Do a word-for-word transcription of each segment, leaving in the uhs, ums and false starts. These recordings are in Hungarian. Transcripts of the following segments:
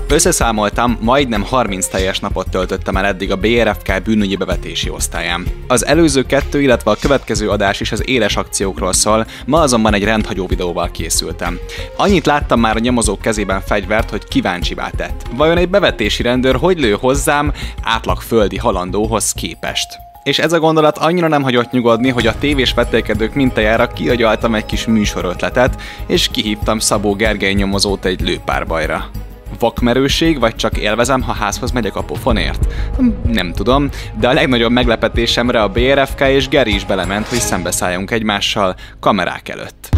Összeszámoltam, majdnem harminc teljes napot töltöttem el eddig a bé er ef ká bűnügyi bevetési osztályán. Az előző kettő, illetve a következő adás is az éles akciókról szól, ma azonban egy rendhagyó videóval készültem. Annyit láttam már a nyomozók kezében fegyvert, hogy kíváncsivá tett. Vajon egy bevetési rendőr hogy lő hozzám átlag földi halandóhoz képest? És ez a gondolat annyira nem hagyott nyugodni, hogy a tévés vetélkedők mintájára kiagyaltam egy kis műsorötletet, és kihívtam Szabó Gergely nyomozót egy lőpárbajra. Vakmerőség, vagy csak élvezem, ha házhoz megyek a pofonért? Nem tudom, de a legnagyobb meglepetésemre a bé er ef ká és Geri is belement, hogy szembeszálljunk egymással kamerák előtt.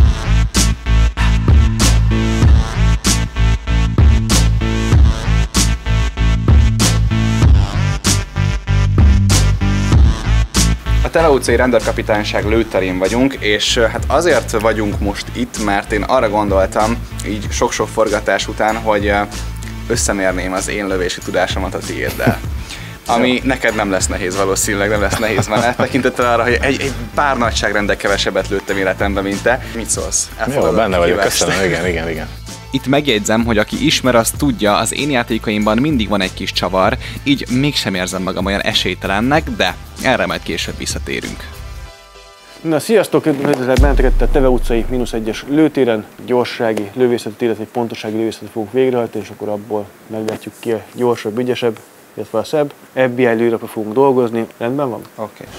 A Tele utcai rendőrkapitányság lőterén vagyunk, és hát azért vagyunk most itt, mert én arra gondoltam, így sok-sok forgatás után, hogy összemérném az én lövési tudásomat a tiéddel. Ami neked nem lesz nehéz valószínűleg, nem lesz nehéz van, tekintettel arra, hogy egy, egy pár nagyságrendel kevesebbet lőttem életemben, mint te. Mit szólsz? Jó, benne vagyok, köszönöm, igen, igen, igen. Itt megjegyzem, hogy aki ismer, az tudja, az én játékaimban mindig van egy kis csavar, így mégsem érzem magam olyan esélytelennek, de erre majd később visszatérünk. Na, sziasztok! Üdvözlök benneteket a Tele utcai mínusz egyes lőtéren, gyorsági lövészetet, illetve egy pontossági lövészetet fogunk végrehajtani, és akkor abból megvetjük ki a gyorsabb, ügyesebb, illetve a szebb. ef bé i lőrapra fogunk dolgozni. Rendben van? Oké. Okay.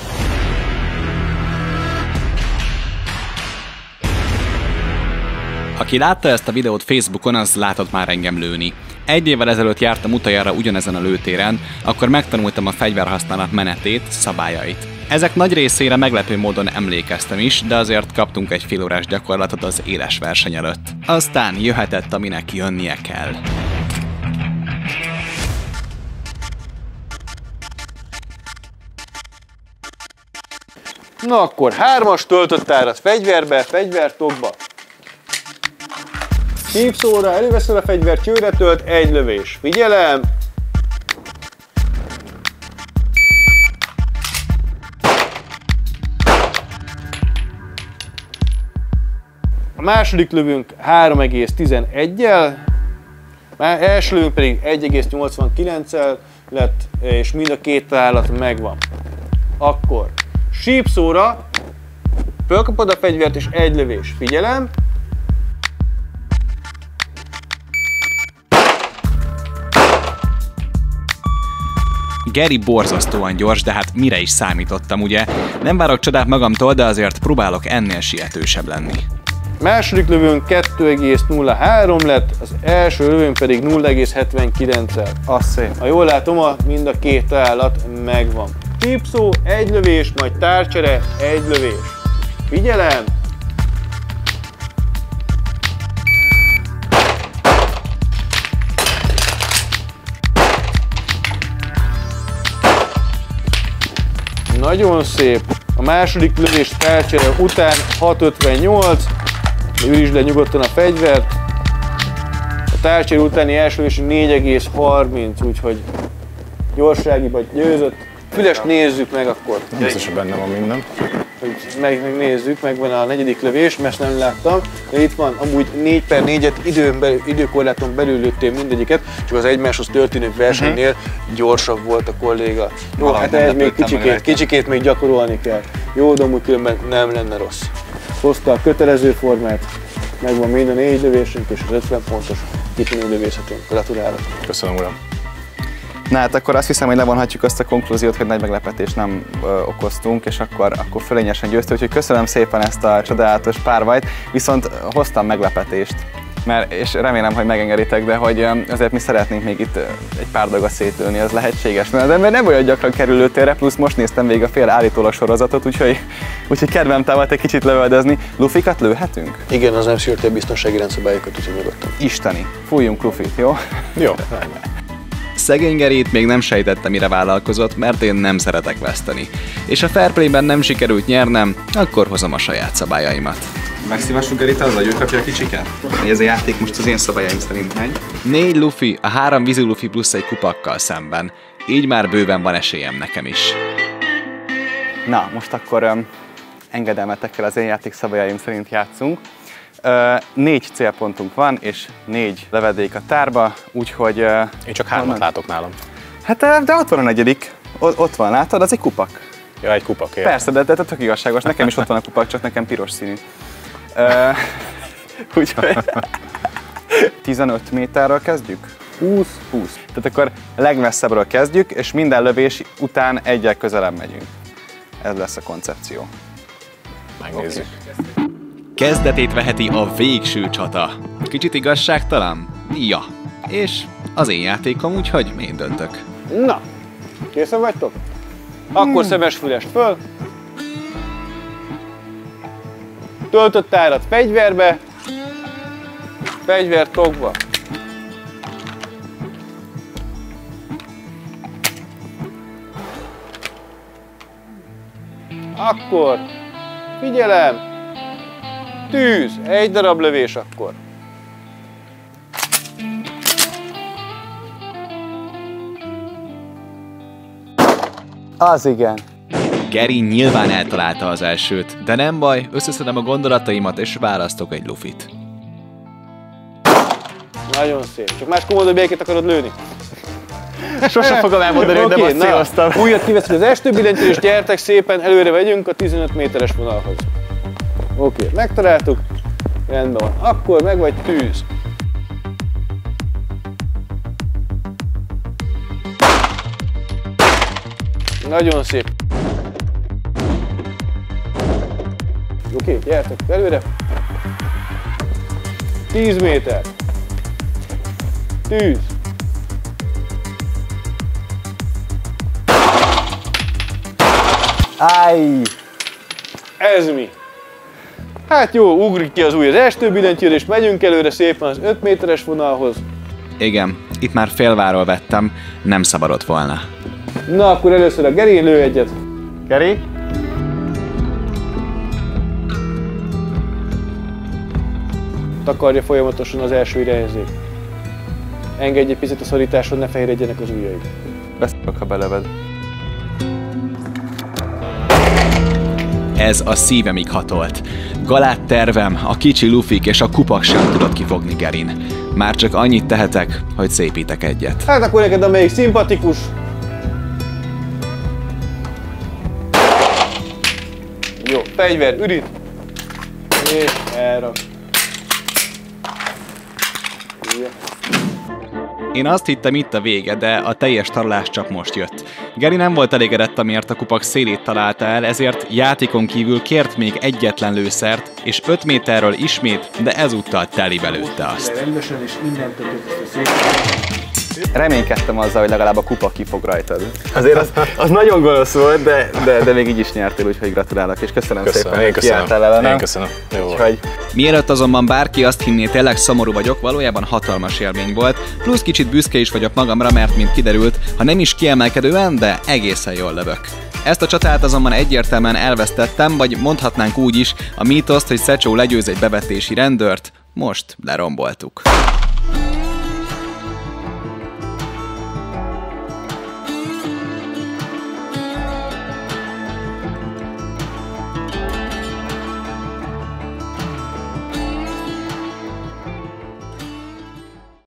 Aki látta ezt a videót Facebookon, az látott már engem lőni. Egy évvel ezelőtt jártam utoljára ugyanezen a lőtéren, akkor megtanultam a fegyverhasználat menetét, szabályait. Ezek nagy részére meglepő módon emlékeztem is, de azért kaptunk egy félórás gyakorlatot az éles verseny előtt. Aztán jöhetett, aminek jönnie kell. Na akkor hármas töltött árat fegyverbe, fegyvertokba. Hívszóra, előveszed a fegyvert, csőre tölt, egy lövés. Figyelem! A második lövünk három egész tizeneggyel, első lövünk pedig egy egész nyolcvankilenccel lett, és mind a két találat megvan. Akkor sípszóra, fölkapod a fegyvert és egy lövés. Figyelem! Geri borzasztóan gyors, de hát mire is számítottam, ugye? Nem várok csodát magamtól, de azért próbálok ennél sietősebb lenni. Második lövőnk kettő egész nulla három lett, az első lövőnk pedig nulla egész hetvenkilenccel. Az szép. Ha jól látom, a mind a két találat megvan. Típszó, egy lövés, majd tárcsere, egy lövés. Figyelem! Nagyon szép. A második lövés tárcsere után hat ötvennyolc. Ürítsd le nyugodtan a fegyvert. A tárcsere utáni első lövés négy egész harminc, úgyhogy gyorságiban győzött. Fülest nézzük meg akkor. Biztos, hogy benne van minden. Meg, megnézzük, megvan a negyedik lövés, mert nem láttam. De itt van, amúgy négy per négyet időn belül, időkorláton belül lőttél mindegyiket, csak az egymáshoz történő versenynél gyorsabb volt a kolléga. Jó, Valami hát ez még kicsikét, kicsikét még gyakorolni kell. Jó, de amúgy különben nem lenne rossz. Hozta a kötelező formát, megvan mind a négy lövésünk és az ötven pontos kitűnő lövészetünk. Gratulálok! Köszönöm, uram! Na hát akkor azt hiszem, hogy levonhatjuk azt a konklúziót, hogy nagy meglepetést nem ö, okoztunk, és akkor, akkor fölényesen győztünk, úgyhogy köszönöm szépen ezt a csodálatos párbajt, viszont hoztam meglepetést, mert, és remélem, hogy megengeditek, de hogy azért mi szeretnénk még itt egy pár dolgot szétlőni, az lehetséges, mert az ember nem olyan gyakran kerül lőtérre, plusz most néztem végig a fél állítólag sorozatot, úgyhogy, úgyhogy kedvem támadt egy kicsit lövöldözni. Lufikat lőhetünk? Igen, az nem sérti a biztonsági rendszabályokat, úgyhogy nyugodtan. Isteni, fújjunk lufit, jó? Jó. Szegény Gerit még nem sejtette, mire vállalkozott, mert én nem szeretek veszteni. És ha fair play-ben nem sikerült nyernem, akkor hozom a saját szabályaimat. Megszívassuk Gerit azzal, hogy ő kapja a kicsiket? Ez a játék most az én szabályaim szerint megy. Négy lufi, a három vízi lufi plusz egy kupakkal szemben. Így már bőven van esélyem nekem is. Na, most akkor um, engedelmetekkel az én játék szabályaim szerint játszunk. Uh, négy célpontunk van, és négy lövedék a tárba, úgyhogy... Uh, Én csak hármat látok nálam. Hát de ott van a negyedik, o ott van, látod, az egy kupak. Ja, egy kupak, értem. Persze, de, de, de tök igazságos, nekem is ott van a kupak, csak nekem piros színű. Uh, úgyhogy... tizenöt méterről kezdjük? húsz, húsz. Tehát akkor legmesszebbről kezdjük, és minden lövés után egyel közelebb megyünk. Ez lesz a koncepció. Megnézzük. Okay. Kezdetét veheti a végső csata. Kicsit igazságtalan? Ja. És az én játékom, úgyhogy én döntök. Na, készen vagytok? Akkor hmm. szemesfülest föl. Töltött árat fegyverbe. Fegyvert tokba. Akkor figyelem! Tűz! Egy darab lövés akkor. Az igen. Geri nyilván eltalálta az elsőt, de nem baj, összeszedem a gondolataimat és választok egy lufit. Nagyon szép. Csak más komódó bélyeket akarod lőni? Sose fogom elmondani, hogy okay, nem azt céloztam. Újat kiveszünk az estő billentyűt, és gyertek szépen, előre vegyünk a tizenöt méteres vonalhoz. Oké, okay, megtaláltuk. Rendben van. Akkor meg vagy tűz. Nagyon szép. Oké, okay, gyertek előre. tíz méter. Tűz. Áj! Ez mi? Hát jó, ugrik ki az új az estő billentyűre, és megyünk előre szépen az öt méteres vonalhoz. Igen, itt már félváról vettem, nem szabadott volna. Na, akkor először a Geri lő egyet. Geri? Takarja folyamatosan az első irányzék. Engedj egy picit a szorításon, ne fehéredjenek az ujjaid. Beszélok, ha beleved. Ez a szívemig hatolt. Galát tervem, a kicsi lufik és a kupak sem tudott kifogni Gerin. Már csak annyit tehetek, hogy szépítek egyet. Hát akkor neked amelyik szimpatikus. Jó, fegyver, ürit. És elrak. Én azt hittem, itt a vége, de a teljes tarolás csak most jött. Geri nem volt elégedett, amiért a kupak szélét találta el, ezért játékon kívül kért még egyetlen lőszert, és öt méterről ismét, de ezúttal telibe lőtte azt. Rendesen és mindentől Reménykedtem azzal, hogy legalább a kupak kifog rajtad. Azért az, az nagyon gonosz volt, de, de, de még így is nyertél, úgyhogy gratulálok, és köszönöm, köszönöm szépen, hogy kiálltál ellenem. Én köszönöm. Jó úgyhogy... Mielőtt azonban bárki azt hinné, tényleg szomorú vagyok, valójában hatalmas élmény volt, plusz kicsit büszke is vagyok magamra, mert mint kiderült, ha nem is kiemelkedően, de egészen jól lövök. Ezt a csatát azonban egyértelműen elvesztettem, vagy mondhatnánk úgy is, a mítoszt, hogy Szecsó legyőz egy bevetési rendőrt, most leromboltuk.